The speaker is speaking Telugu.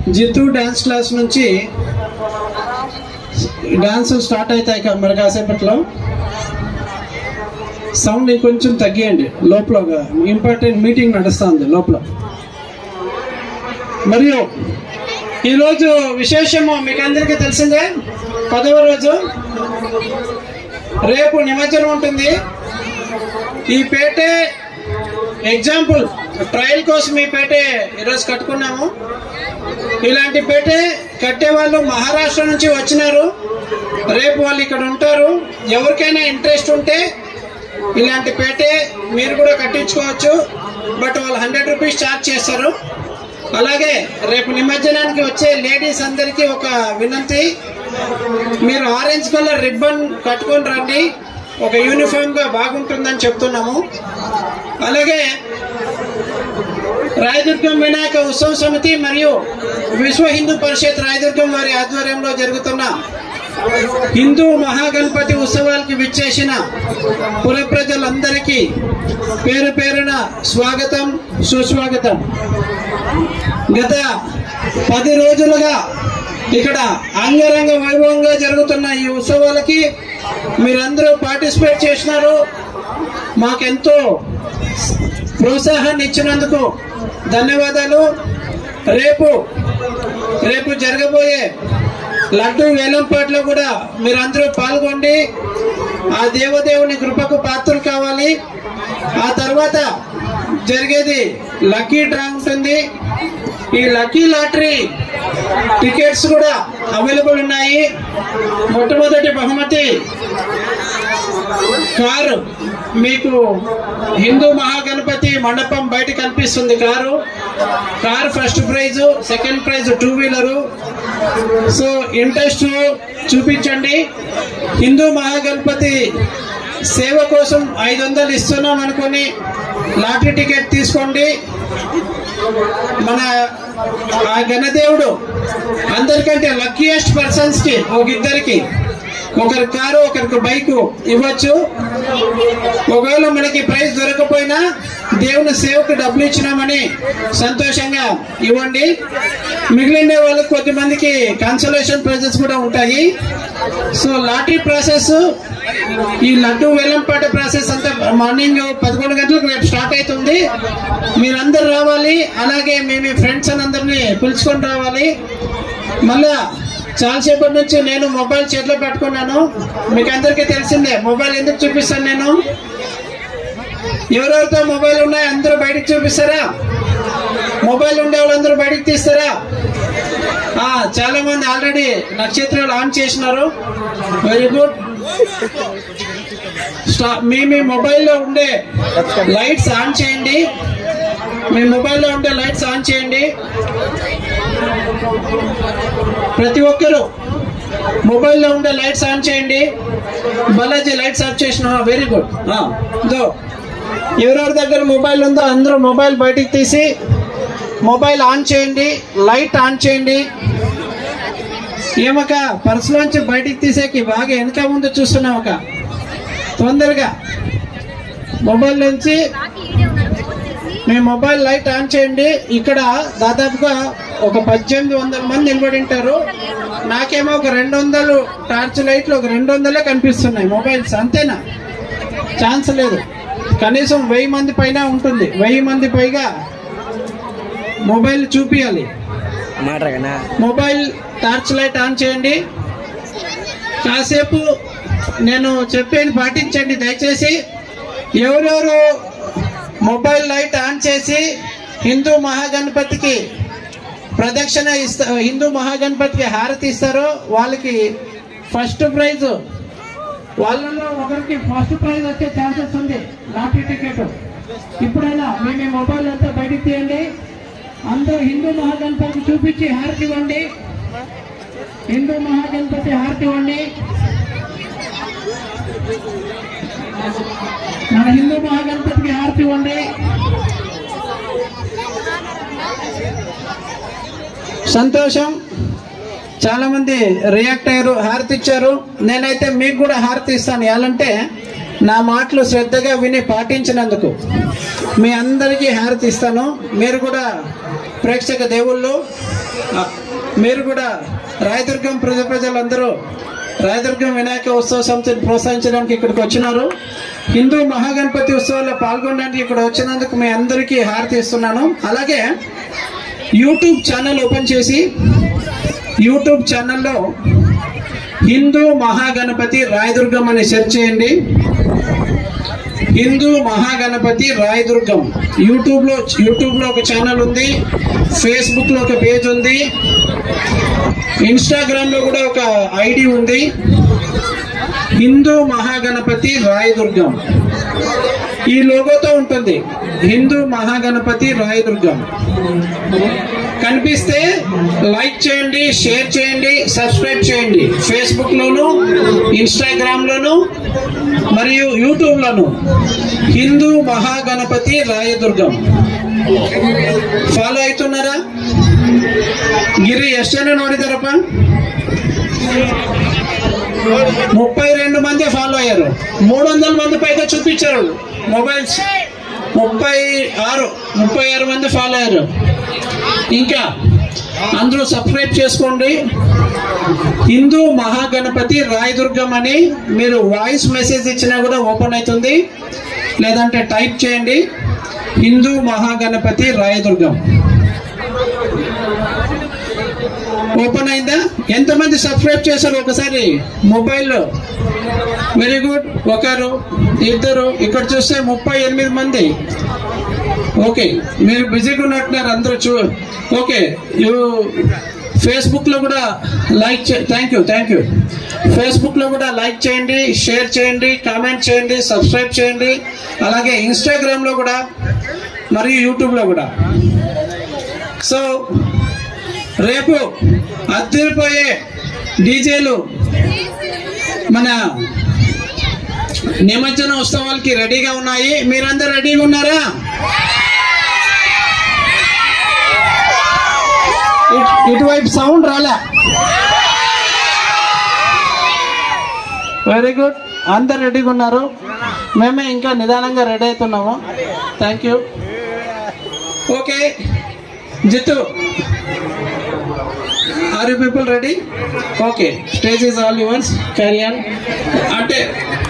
జితు డ్యాన్స్ క్లాస్ నుంచి డాన్స్ స్టార్ట్ అవుతాయి మరి కాసేపట్లో. సౌండ్ కొంచెం తగ్గియండి, లోపల ఇంపార్టెంట్ మీటింగ్ నడుస్తుంది లోపల. మరియు ఈరోజు విశేషము మీకు అందరికీ తెలిసిందే, 10వ రోజు. రేపు నిమజ్జనం ఉంటుంది. ఈ పేటే ఎగ్జాంపుల్ ట్రయల్ కోసం ఈ పేటే ఈరోజు కట్టుకున్నాము. ఇలాంటి పేటే కట్టేవాళ్ళు మహారాష్ట్ర నుంచి వచ్చినారు. రేపు వాళ్ళు ఇక్కడ ఉంటారు. ఎవరికైనా ఇంట్రెస్ట్ ఉంటే ఇలాంటి పేటే మీరు కూడా కట్టించుకోవచ్చు. బట్ వాళ్ళు 100 రూపీస్ ఛార్జ్ చేస్తారు. అలాగే రేపు నిమజ్జనానికి వచ్చే లేడీస్ అందరికీ ఒక వినంతి, మీరు ఆరెంజ్ కలర్ రిబ్బన్ కట్టుకొని రండి, ఒక యూనిఫామ్ గా బాగుంటుందని చెప్తున్నాము. అలాగే రాయదుర్గం వినాయక ఉత్సవ సమితి మరియు విశ్వ హిందూ పరిషత్ రాయదుర్గం వారి ఆధ్వర్యంలో జరుగుతున్న హిందూ మహాగణపతి ఉత్సవాలకి విచ్చేసిన పుర ప్రజలందరికీ పేరు పేరున స్వాగతం, సుస్వాగతం. గత 10 రోజులుగా ఇక్కడ అంగరంగ వైభవంగా జరుగుతున్న ఈ ఉత్సవాలకి మీరందరూ పార్టిసిపేట్ చేసినారు. మాకెంతో ప్రోత్సాహాన్ని ఇచ్చినందుకు ధన్యవాదాలు. రేపు జరగబోయే లడ్డు వేలంపాట్లో కూడా మీరందరూ పాల్గొండి, ఆ దేవదేవుని కృపకు పాత్రలు కావాలి. ఆ తర్వాత జరిగేది లక్కీ డ్రా ఉంటుంది. ఈ లక్కీ లాటరీ టికెట్స్ కూడా అవైలబుల్ ఉన్నాయి. మొట్టమొదటి బహుమతి కారు, మీకు హిందూ మహాగణపతి మండపం బయట కనిపిస్తుంది car first prize, second prize 2 wheeler. So interest చూపించండి. హిందూ మహాగణపతి సేవ కోసం 500 ఇస్తున్నాం అనుకొని లాటరీ టికెట్ తీసుకోండి. మన ఆ గణదేవుడు అందరికంటే లక్కీయెస్ట్ పర్సన్స్ కి ఇద్దరికి, ఒకరి కారు ఒకరికి బైకు ఇవ్వచ్చు. ఒకవేళ మనకి ప్రైజ్ దొరకపోయినా దేవుని సేవకు డబ్బులు ఇచ్చినామని సంతోషంగా ఇవ్వండి. మిగిలిన వాళ్ళకి కొద్దిమందికి కన్సలేషన్ ప్రైజెస్ కూడా ఉంటాయి. సో లాటరీ ప్రాసెస్, ఈ లడ్డు వేలంపాట ప్రాసెస్ అంతా మార్నింగ్ 11 గంటలకు రేపు స్టార్ట్ అవుతుంది. మీరందరూ రావాలి. అలాగే మీ ఫ్రెండ్స్ అందరినీ పిలుచుకొని రావాలి. మళ్ళా చాలాసేపటి నుంచి నేను మొబైల్ చేతిలో పెట్టుకున్నాను. మీకు అందరికీ తెలిసిందే మొబైల్ ఎందుకు చూపిస్తాను నేను. ఎవరెవరితో మొబైల్ ఉన్నాయి అందరూ బయటకు చూపిస్తారా? మొబైల్ ఉండే వాళ్ళందరూ బయటకు తీస్తారా? చాలా మంది ఆల్రెడీ నక్షత్రాలు ఆన్ చేసినారు. Very good. మీ మొబైల్లో ఉండే లైట్స్ ఆన్ చేయండి. మీ మొబైల్లో ఉండే లైట్స్ ఆన్ చేయండి. ప్రతి ఒక్కరూ మొబైల్లో ఉండే లైట్స్ ఆన్ చేయండి. బాలాజీ లైట్స్ ఆఫ్ చేసిన. Very good. ఎవరెవరి దగ్గర మొబైల్ ఉందో అందరూ మొబైల్ బయటికి తీసి మొబైల్ ఆన్ చేయండి, లైట్ ఆన్ చేయండి. ఏమక పర్సులోంచి బయటికి తీసేకి బాగా వెనక ముందు చూస్తున్నాం. ఒక తొందరగా మొబైల్ నుంచి మీ మొబైల్ లైట్ ఆన్ చేయండి. ఇక్కడ దాదాపుగా ఒక 1800 మంది నిలబడి ఉంటారు. నాకేమో ఒక 200 టార్చ్ లైట్లు, ఒక 200 కనిపిస్తున్నాయి మొబైల్స్. అంతేనా? ఛాన్స్ లేదు. కనీసం 1000 మంది పైన ఉంటుంది. 1000 మంది పైగా మొబైల్ చూపియాలి. మొబైల్ టార్చ్ లైట్ ఆన్ చేయండి. కాసేపు నేను చెప్పేది పాటించండి దయచేసి. ఎవరెవరు మొబైల్ లైట్ ఆన్ చేసి హిందూ మహాగణపతికి ప్రదక్షిణ హిందూ మహాగణపతికి హారతి ఇస్తారో వాళ్ళకి ఫస్ట్ ప్రైజ్, వాళ్ళలో ఒకరికి ఫస్ట్ ప్రైజ్ వచ్చే ఛాన్సెస్ ఉంది. Lottery ticket. ఇప్పుడైనా మీ మొబైల్ అంతా బయటికి తీయండి. అందరూ హిందూ మహాగణపతికి చూపించి హారతి ఇవ్వండి. హిందూ మహాగణపతి హారతి ఇవ్వండి. మన హిందూ మహాగణపతికి హారతి ఇవ్వండి. సంతోషం. చాలా మంది రియాక్ట్ అయ్యారు, హారతి ఇచ్చారు. నేనైతే మీకు కూడా హారతి ఇస్తాను. ఎలాంటే నా మాటలు శ్రద్ధగా విని పాటించినందుకు మీ అందరికీ హారతి ఇస్తాను. మీరు కూడా ప్రేక్షక దేవుళ్ళు మీరు కూడా రాయదుర్గం ప్రజలందరూ రాయదుర్గం వినాయక ఉత్సవ సమితిని ప్రోత్సహించడానికి ఇక్కడికి వచ్చినారు. హిందూ మహాగణపతి ఉత్సవాల్లో పాల్గొనడానికి ఇక్కడ వచ్చినందుకు మీ అందరికీ హారతి ఇస్తున్నాను. అలాగే యూట్యూబ్ ఛానల్ ఓపెన్ చేసి యూట్యూబ్ ఛానల్లో హిందూ మహాగణపతి రాయదుర్గం అని సెర్చ్ చేయండి. హిందూ మహాగణపతి రాయదుర్గం యూట్యూబ్లో ఒక ఛానల్ ఉంది, ఫేస్బుక్లో ఒక పేజ్ ఉంది, ఇన్స్టాగ్రామ్లో కూడా ఒక ఐడి ఉంది. హిందూ మహాగణపతి రాయదుర్గం ఈ లోగోతో ఉంటుంది. హిందూ మహాగణపతి రాయదుర్గం కనిపిస్తే లైక్ చేయండి, షేర్ చేయండి, సబ్స్క్రైబ్ చేయండి. ఫేస్బుక్లోను, ఇన్స్టాగ్రామ్లోను మరియు యూట్యూబ్లోను హిందూ మహాగణపతి రాయదుర్గం ಫಾಲೋ ಆಯ್ತುನಾರಾ ಗಿರಿ ಎಷ್ಟು ಜನ ನೋಡಿದಾರಪ್ಪ 32 మంది ఫాలో అయ్యారు 300 మంది పైగా చూపించారు మొబైల్స్ 36 మంది ఫాలో అయ్యారు ఇంకా అందరూ సబ్స్క్రైబ్ చేసుకోండి హిందూ మహాగణపతి రాయదుర్గం అని మీరు వాయిస్ మెసేజ్ ఇచ్చినా కూడా ఓపెన్ అవుతుంది లేదంటే టైప్ చేయండి హిందూ మహాగణపతి రాయదుర్గం ఓపెన్ అయిందా ఎంతమంది సబ్స్క్రైబ్ చేశారు ఒకసారి మొబైల్లో వెరీ గుడ్ ఒకరు ఇద్దరు ఇక్కడ చూస్తే 38 మంది ఓకే మీరు బిజీగా ఉన్నట్టున్నారు అందరూ ఓకే ఫేస్బుక్ లో కూడా లైక్ థ్యాంక్ యూ ఫేస్బుక్ లో కూడా లైక్ చేయండి షేర్ చేయండి కామెంట్ చేయండి సబ్స్క్రైబ్ చేయండి అలాగే ఇన్స్టాగ్రామ్ లో కూడా మరియు యూట్యూబ్ లో కూడా సో రేపు అద్దరిపోయే డీజేలు మన నిమజ్జన ఉత్సవాలకి రెడీగా ఉన్నాయి మీరందరూ రెడీగా ఉన్నారా ఇటువైపు సౌండ్ రాలే వెరీ గుడ్ అందరు రెడీగా ఉన్నారు మేమే ఇంకా నిదానంగా రెడీ అవుతున్నాము thank you okay Jittu are you people ready okay stage is all yours carry on అంటే